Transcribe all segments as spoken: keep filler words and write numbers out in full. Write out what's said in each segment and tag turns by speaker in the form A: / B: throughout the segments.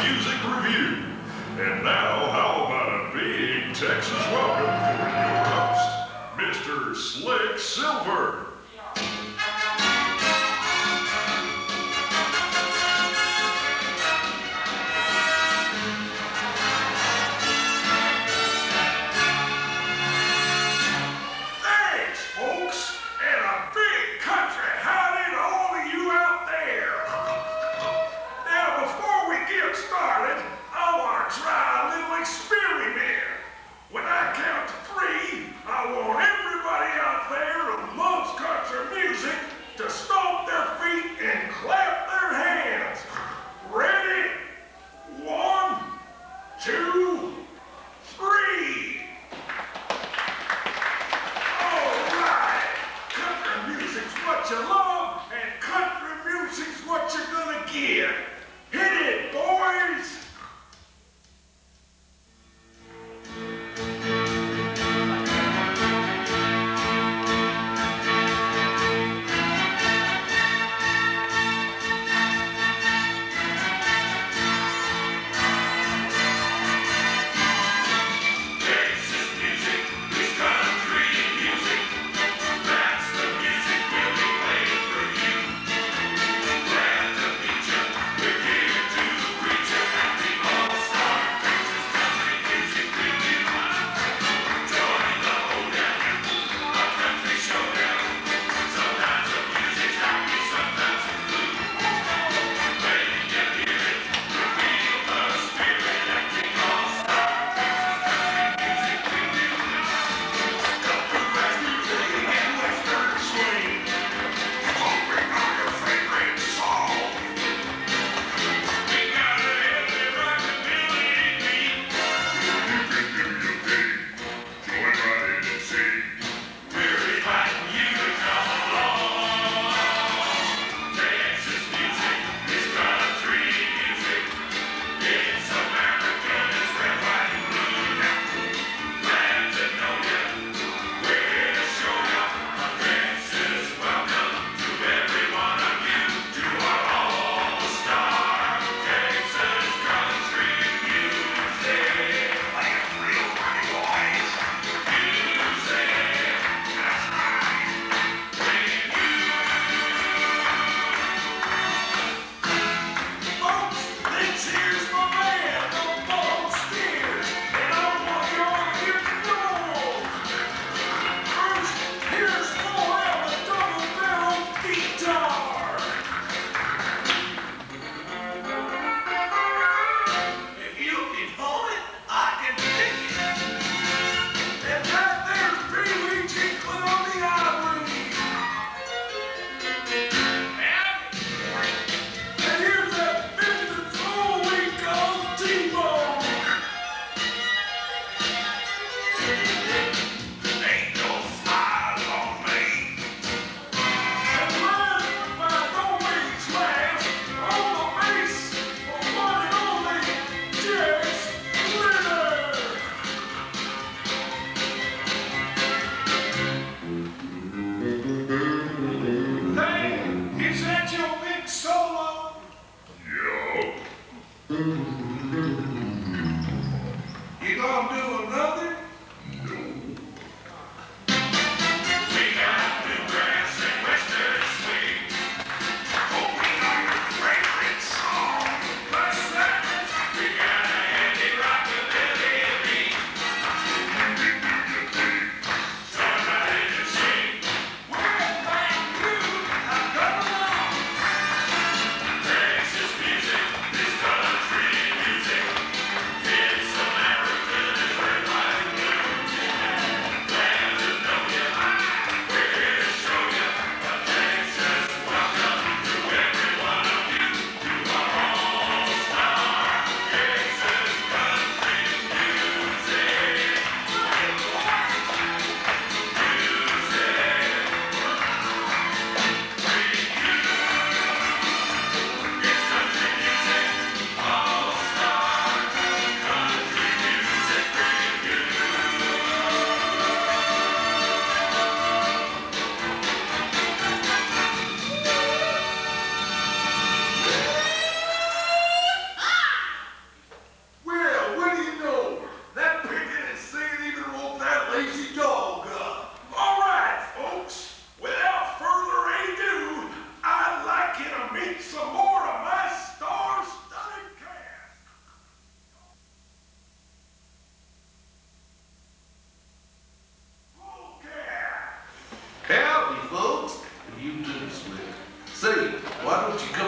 A: Music Review. And now, how about a big Texas welcome for your host, Mister Slick Silver.
B: Thanks, folks, and a big country howdy to all of you out there. Now, before we get started, I want to try a little experiment. When I count to three, I want everybody out there who loves country music to stomp their feet and clap their hands. Ready? One, two, three. All right. Country music's what you love, and country music's what you're gonna get. Hit it, boys! Texas music is country music. That's the music we'll be playing for you. Glad to meet you. We're here to reach you at the All-Star Texas Country Music Review. Join the hoedown, a country showdown. Sometimes the music's happy, sometimes it's blue. When you hear it, you feel the spirit at the All-Star Texas Country Music Review. The bluegrass music and western swing. Hoping on your favorite song. We got a heavy rockabilly beat. You can do your thing. Join right in and sing. We're inviting you to come along. Texas music is country music. It's American, it's red, white, and blue. Glad to know ya. We're here to show ya a Texas welcome to every one of you to our All-Star Texas Country Music. Like a real party, boys. Music, that's right. When you folks, this here's my man, the Ball Steers, and I want y'all to hear the roll. First, here's more of the double barrel guitar. If you can hold it, I can pick it. And right there's Pee-wee Jinkling on the ivory. And here's that vintage old we call T-Bone. Ain't no smile on me. And last but no least last, on the bass, the one and only Jess Glitter. Hey, is that your big solo?
A: Yup.
B: You gonna do another? We got bluegrass and western swing. Hoping on your favorite song. What's that? We got a heavy rockabilly beat. You can do your thing. Join right in and sing. We're inviting you to come along. Texas music is country music.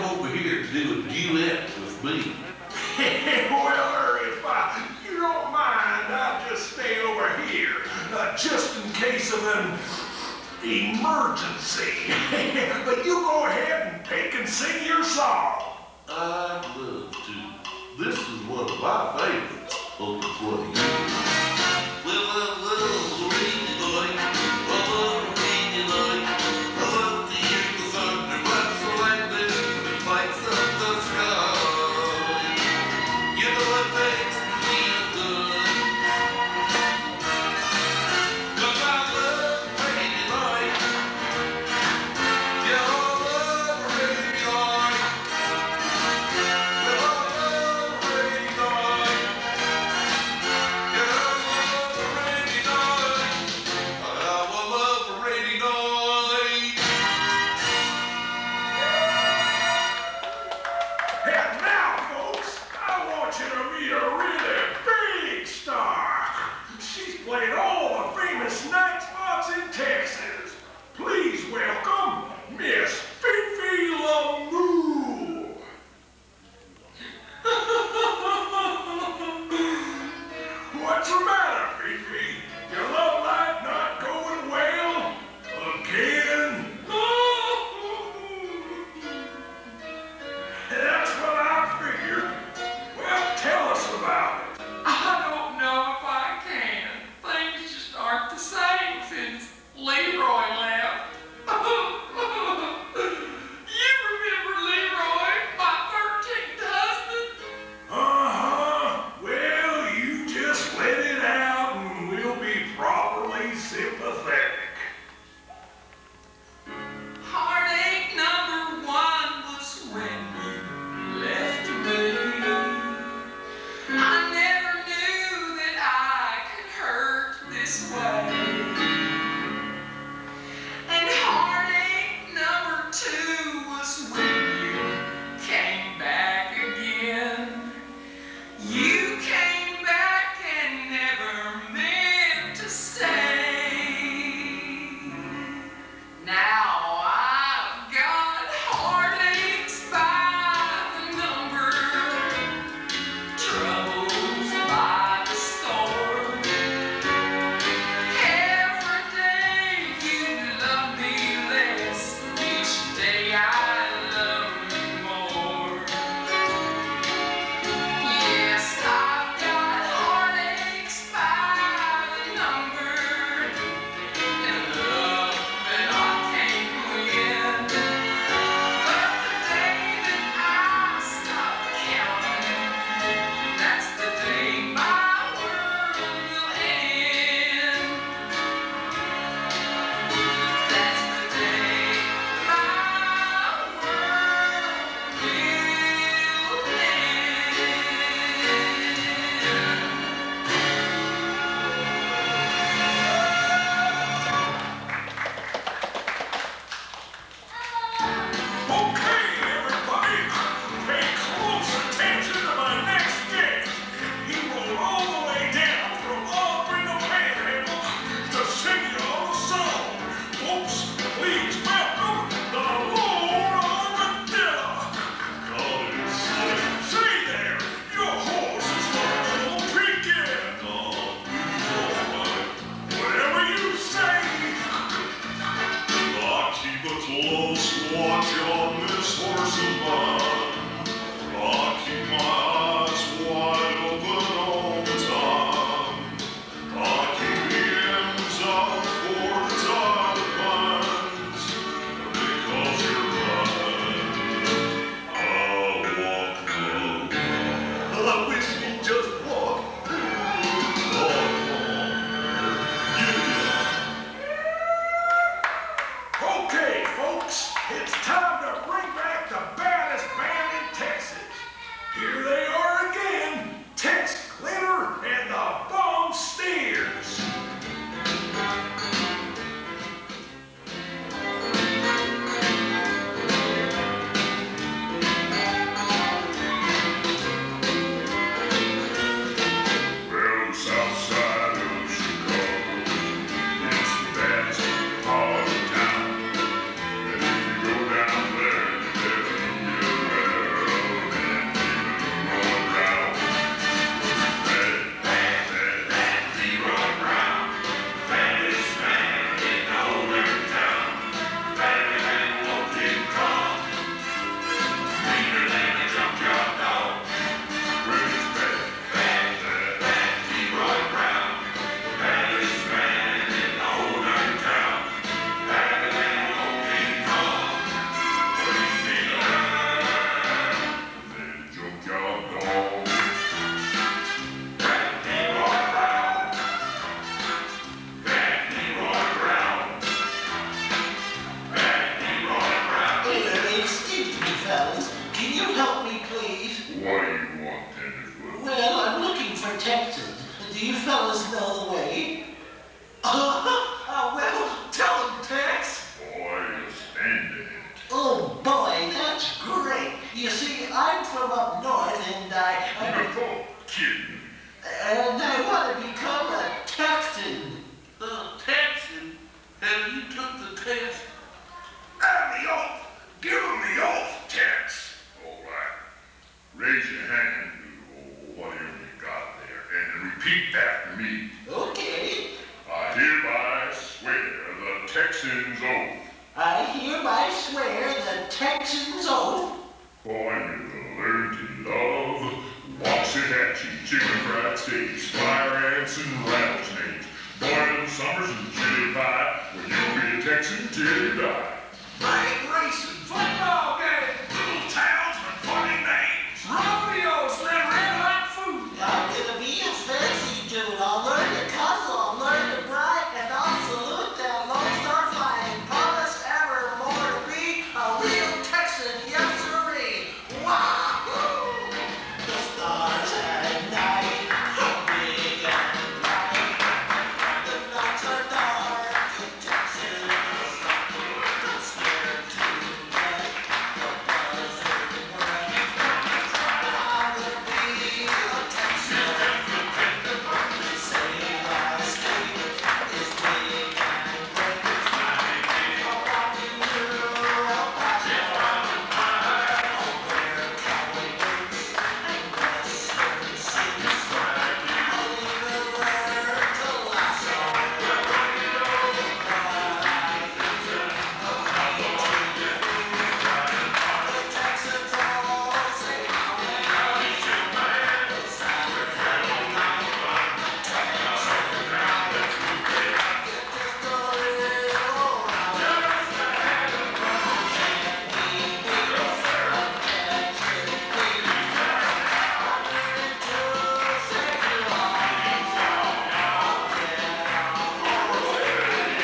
C: over here to do a duet with me.
A: Well, if uh, you don't mind, I'll just stay over here, uh, just in case of an emergency. But you go ahead and take and sing your song.
C: I'd love to. This is one of my favorites. Oh, it's one of you. Well, I love rainy night. I love rainy night. I love to hear the thunder blast the lightning when it lights up the sky. You know it makes me feel good. 'Cause I love rainy night. Yeah, I love rainy night. Well, I love rainy night.
D: fellas. Can you help me, please?
A: What do you want, Tenderfoot?
D: Well, I'm looking for Texas. Do you fellas know the way? Uh, uh, well, tell him, Tex.
A: Boy, you're standing it.
D: Oh, boy, that's great. You see, I'm from up north, and I... I
A: You're kidding.
D: and I want to become a Texan.
C: Uh, Texan, have you took the test?
A: And the oath. Give him the oath, Tex. All right. Raise your hand, or whatever you got there, and repeat after me.
D: Okay.
A: I hereby swear the Texan's oath.
D: I hereby swear the Texan's oath.
A: For you will learn to love Waxahachie, chicken fried steaks, fire ants, and rattlesnakes, boiling summers and chili pie. Well, you'll be a Texan till you die.
B: Bike racing, football games, little towns with funny names, rodeos, and red hot food.
D: I'm gonna be a fancy dude. I'll learn to cuddle, I'll learn to brag, and I'll salute that Lone Star flag. Promise evermore to be a real Texan, yes sirree. Wahoo! The stars at night are big and bright. The nights are dark in Texas. Not scared to death. The buzzard breath. I will be a Texan. They say our state is big and great. I'm walking through El Paso. I'll wear cowboy boots and western suits. I'll even learn to lasso. But I the Texans all say howdy. Saturday night, the Texans get just a little rowdy. Can we be a Texan beat? I'm learning to say howdy. I'll get on board and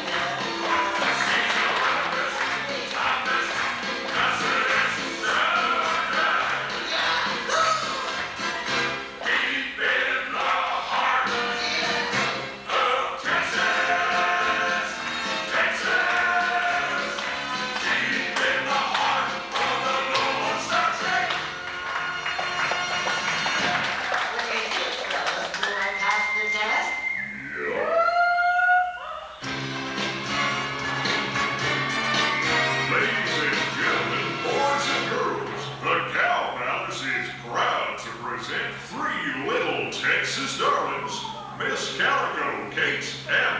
B: Deep in the heart of Texas, Texas. Deep in the heart of the Lone Star State.
D: Very good, fellas. Did I pass the test?
A: Yeah. Ladies and gentlemen, boys and girls, the Cow Palace is proud to present three little Texas darlings, Miss Calico, Kate, and